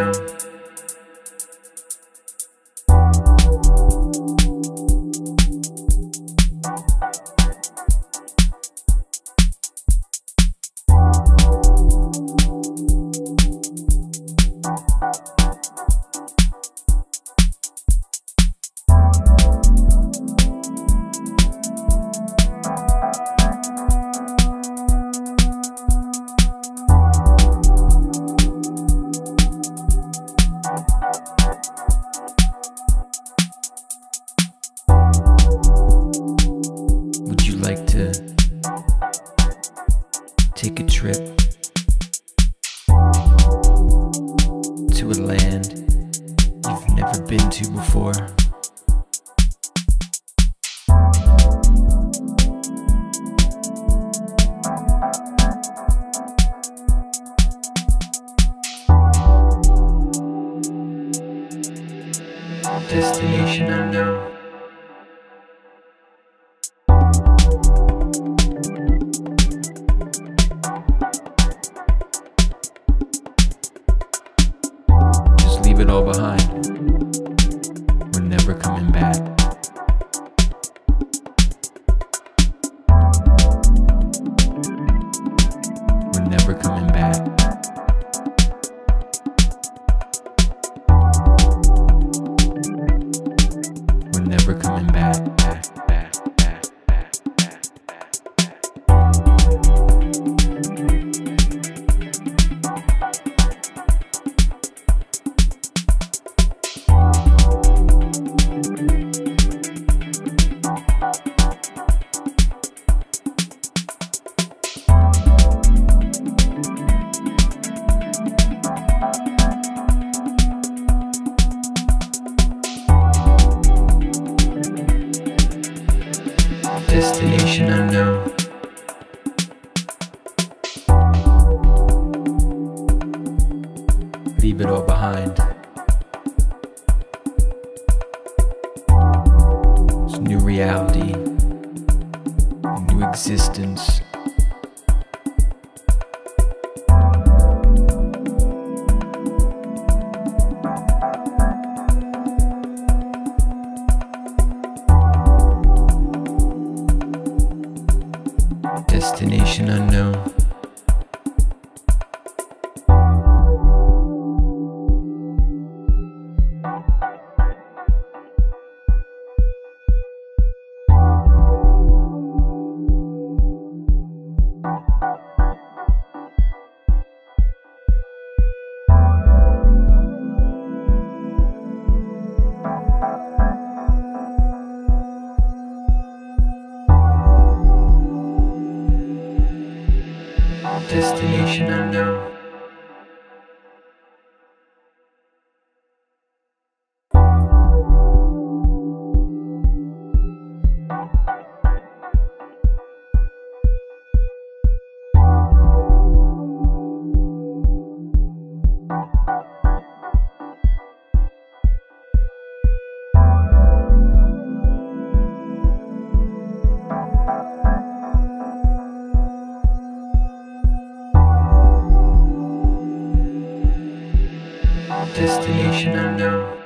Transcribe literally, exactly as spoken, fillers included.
unknown. Would you like to take a trip to a land you've never been to before? Destination unknown. Just leave it all behind. We're never coming back. We're never coming back. We're never coming back. Back, back, back, back, back, Destination unknown. leave it all behind. It's a new reality, a new existence. Destination unknown. Destination unknown. Destination unknown.